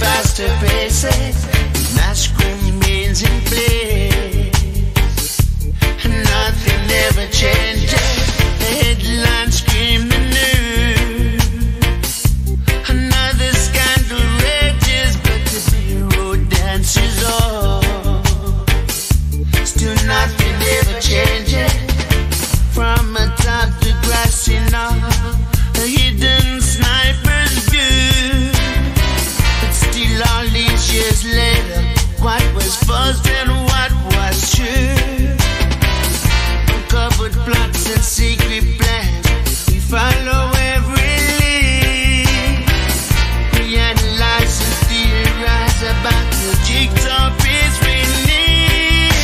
faster paces, mass remains in place. Nothing ever changes. The headlines scream the news. Another scandal rages, but the bureau dances on. Still nothing ever changes. From atop the grassy knoll, a hidden sniper's view. But still all these years later, what was false and what was true? Uncovered plots and secret plans, we follow every lead. We analyze and theorize about the jigsaw piece we need.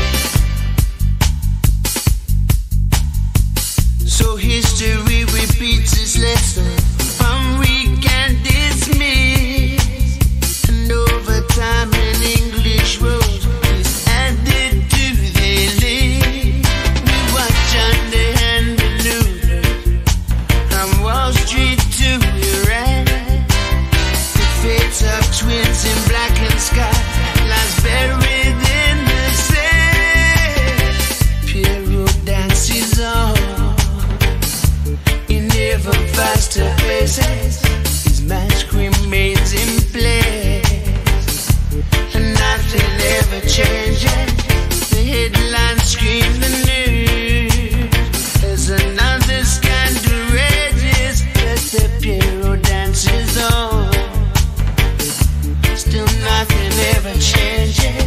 So history repeats its lesson from weak and dismissed. And over time in English rose is added to their list. We watch underhand maneuvers from Wall Street to Iran. The fates of twins in black and sky lies buried in the sand. Pierrot dances on in ever faster paces. His mask remains in place, and nothing ever changes. The headlines scream the news. As another scandal rages, but the Pierrot dances on. Still nothing ever changes.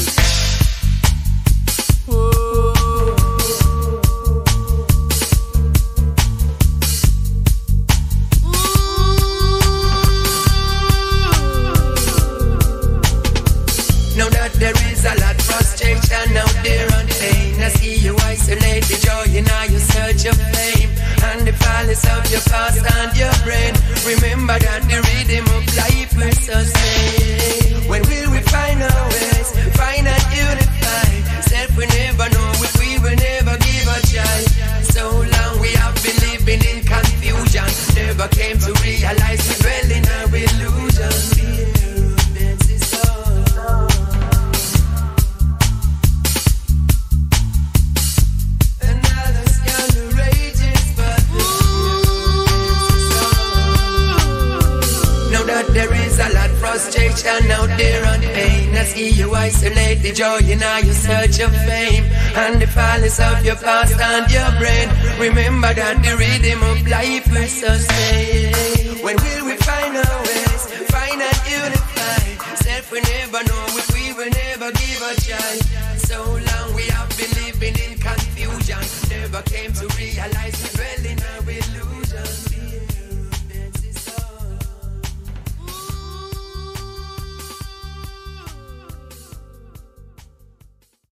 Know that there is a lot frustration out there and pain. I see you isolate the joy in all your search of fame, and the violence of your past and your brain. Remember that the rhythm of life will sustain. When will we find our ways, find and unify? Said we never know if we will never give a try. So long we have been living in confusion, never came to realize we dwell in our illusion. There is a lot frustration out there and pain. I see you isolate the joy in all your search of fame, and the violence of your past and your brain. Remember that the rhythm of life will sustain. When will we find our ways, find and unify? Said we never know if we will never give a try. So long we have been living in confusion, never came to realize